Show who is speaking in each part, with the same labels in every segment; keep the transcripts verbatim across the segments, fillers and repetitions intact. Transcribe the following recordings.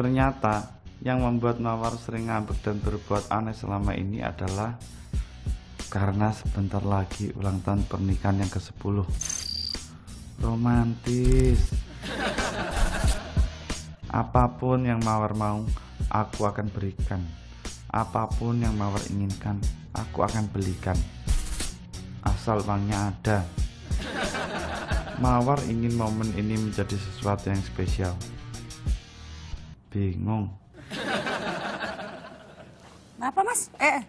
Speaker 1: Ternyata yang membuat Mawar sering ngambek dan berbuat aneh selama ini adalah karena sebentar lagi ulang tahun pernikahan yang kesepuluh. Romantis. Apapun yang Mawar mau, aku akan berikan. Apapun yang Mawar inginkan, aku akan belikan. Asal uangnya ada. Mawar ingin momen ini menjadi sesuatu yang spesial. Bingung.
Speaker 2: Kenapa, Mas? Eh.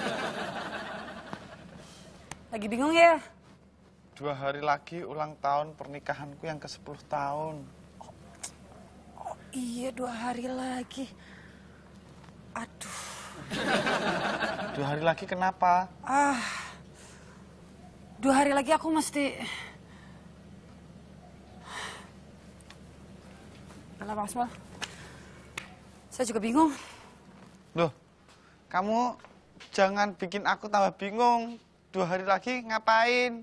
Speaker 2: Lagi bingung ya?
Speaker 1: Dua hari lagi ulang tahun pernikahanku yang ke sepuluh tahun.
Speaker 2: Oh, oh iya, dua hari lagi. Aduh.
Speaker 1: Dua hari lagi kenapa?
Speaker 2: Ah. Dua hari lagi aku mesti... Alah, Mas Mal. Saya juga bingung.
Speaker 1: Loh, kamu jangan bikin aku tambah bingung. Dua hari lagi ngapain?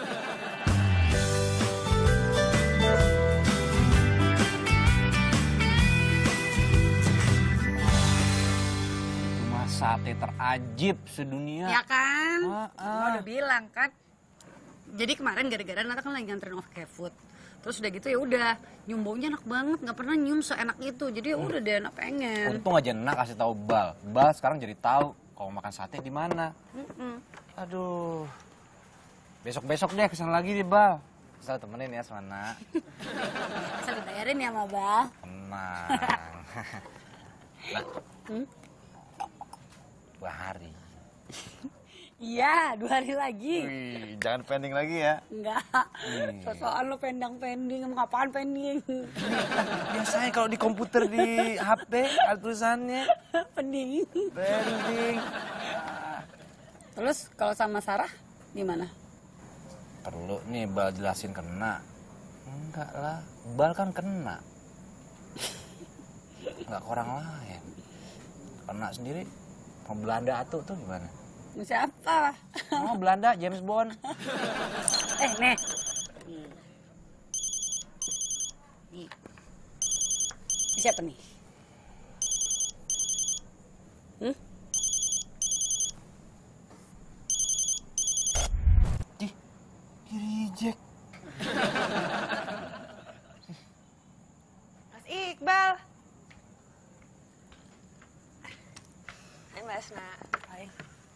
Speaker 3: Cuma sate terajib sedunia.
Speaker 2: Ya kan?
Speaker 3: Ah, ah.
Speaker 2: Mama udah bilang kan. Jadi kemarin gara-gara Nata kan lagi nganterin off K-food. Terus udah gitu ya udah, nyium baunya enak banget, nggak pernah nyium seenak itu. Jadi ya udah deh, enak pengen.
Speaker 3: Untung aja enak kasih tahu Bal. Bal sekarang jadi tahu kalau makan sate di mana.
Speaker 2: Mm-mm.
Speaker 3: Aduh. Besok-besok deh kesana lagi deh, Bal. Asal temenin ya, Semana.
Speaker 2: Asal dibayarin ya, sama Bal.
Speaker 3: Tenang. Nah,
Speaker 2: Hmm?
Speaker 3: dua hari.
Speaker 2: Iya, dua hari lagi.
Speaker 3: Wih, jangan pending lagi ya.
Speaker 2: Enggak.
Speaker 3: Hmm.
Speaker 2: Sosokan lo pending-pending, emang apaan pending?
Speaker 3: Biasanya kalau di komputer di H P ada tulisannya
Speaker 2: Pending.
Speaker 3: pending.
Speaker 2: Terus kalau sama Sarah gimana?
Speaker 3: Perlu nih Bal jelasin kena. Enggak lah, Bal kan kena. Enggak ke orang lain. Kena sendiri. Mau Belanda atuh tuh gimana?
Speaker 2: Siapa?
Speaker 3: Oh, Belanda, James Bond.
Speaker 2: Eh, nih. Hmm. Nih. Ini siapa nih? Hmm?
Speaker 3: Di, di reject.
Speaker 4: Mas Iqbal. Hai Mbak Asna.
Speaker 2: Hai.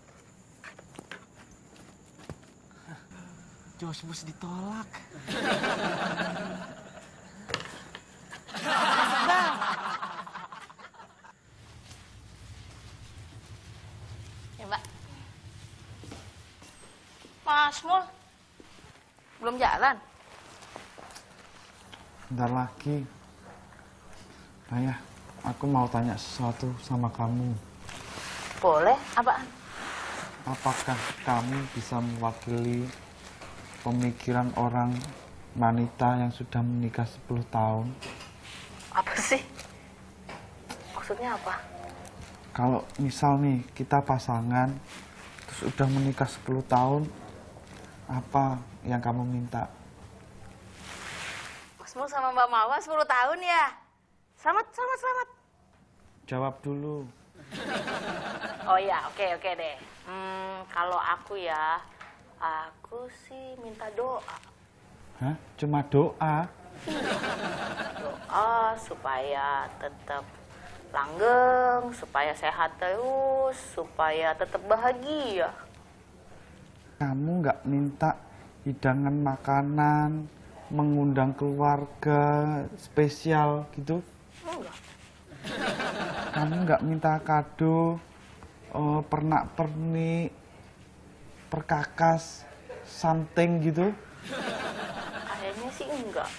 Speaker 3: Jos mesti ditolak.
Speaker 4: Ya Mbak. Mas Mul. Belum jalan?
Speaker 1: Bentar lagi. Ayah, aku mau tanya sesuatu sama kamu.
Speaker 4: Boleh, apaan?
Speaker 1: Apakah kamu bisa mewakili pemikiran orang wanita yang sudah menikah sepuluh tahun?
Speaker 4: Apa sih? Maksudnya apa?
Speaker 1: Kalau misal nih kita pasangan terus udah menikah sepuluh tahun, apa yang kamu minta?
Speaker 4: Mas Mul sama Mbak Mawar sepuluh tahun ya? Selamat, selamat, selamat.
Speaker 1: Jawab dulu.
Speaker 4: Oh ya, oke, oke deh. Hmm, kalau aku ya, aku sih minta doa.
Speaker 1: Hah? Cuma doa?
Speaker 4: Doa supaya tetap langgeng, supaya sehat terus, supaya tetap bahagia.
Speaker 1: Kamu nggak minta hidangan makanan, mengundang keluarga spesial gitu?
Speaker 4: Enggak.
Speaker 1: Kamu nggak minta kado, uh, pernak-pernik, perkakas, something gitu?
Speaker 4: Kayaknya sih enggak.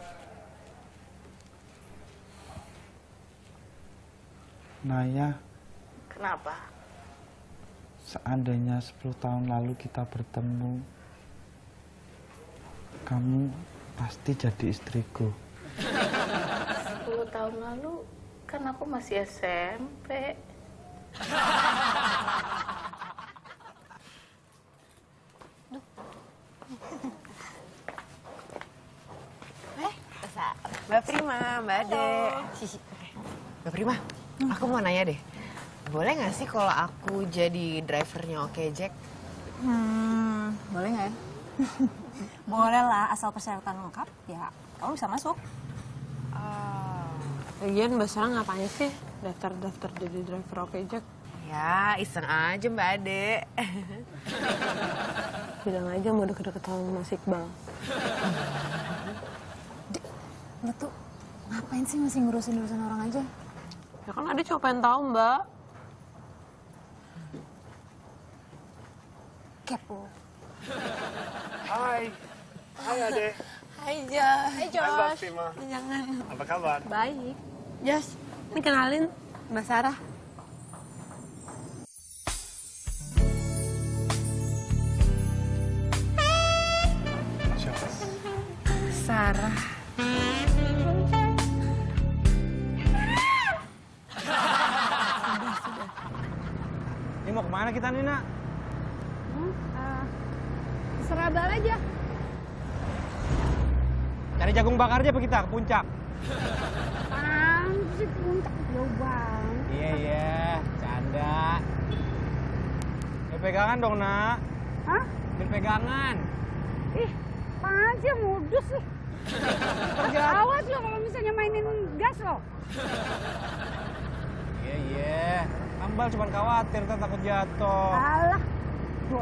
Speaker 1: Naya,
Speaker 4: Kenapa?
Speaker 1: seandainya sepuluh tahun lalu kita bertemu, kamu pasti jadi istriku.
Speaker 4: sepuluh tahun lalu kan aku masih S M P.
Speaker 5: Mbak Prima, Mbak Ade. Mbak Prima, aku mau nanya deh. Boleh nggak sih kalau aku jadi drivernya Oke Jack?
Speaker 6: Hmm, boleh nggak ya? Boleh lah, asal persyaratan lengkap, ya kamu bisa masuk.
Speaker 5: Oh.
Speaker 7: Lagian Mbak Sarah ngapain sih daftar-daftar jadi driver Oke Jack?
Speaker 5: Ya, iseng aja Mbak Ade.
Speaker 7: Bilang aja mau deket-deket sama Mas Iqbal.
Speaker 6: Dek, lo tuh ngapain sih masih ngurusin urusan orang aja?
Speaker 7: Ya kan Ade cuma pengen tahu Mbak.
Speaker 6: Kepo.
Speaker 8: Hai, hai Ade.
Speaker 7: Hai Josh. Hai
Speaker 8: Hai Mbak Prima.
Speaker 7: Jangan.
Speaker 8: Apa kabar?
Speaker 7: Baik. Josh, ini kenalin Mbak Sarah.
Speaker 5: Sarah.
Speaker 8: Ini mau kemana kita nih, Nak?
Speaker 2: Terserah Bal aja.
Speaker 8: Cari jagung bakar aja apa kita ke puncak?
Speaker 2: Apaan sih puncak jauh banget.
Speaker 8: Iya, iya. Canda. Biar pegangan dong, Nak.
Speaker 2: Hah?
Speaker 8: Biar pegangan.
Speaker 2: Ih, apaan sih modus sih? Awas lo kalau misalnya mainin gas lo.
Speaker 8: Iya, iya. Ambal cuma khawatir, ntar takut jatuh.
Speaker 2: Alah. Tuh.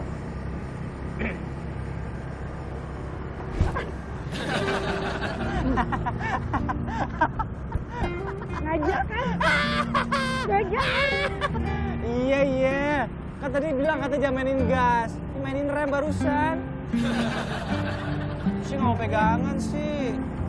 Speaker 2: Ngajak kan? Ngajak kan?
Speaker 8: Iya, iya. Kan tadi bilang kata jangan mainin gas. Mainin rem barusan. Sih nggak mau pegangan sih.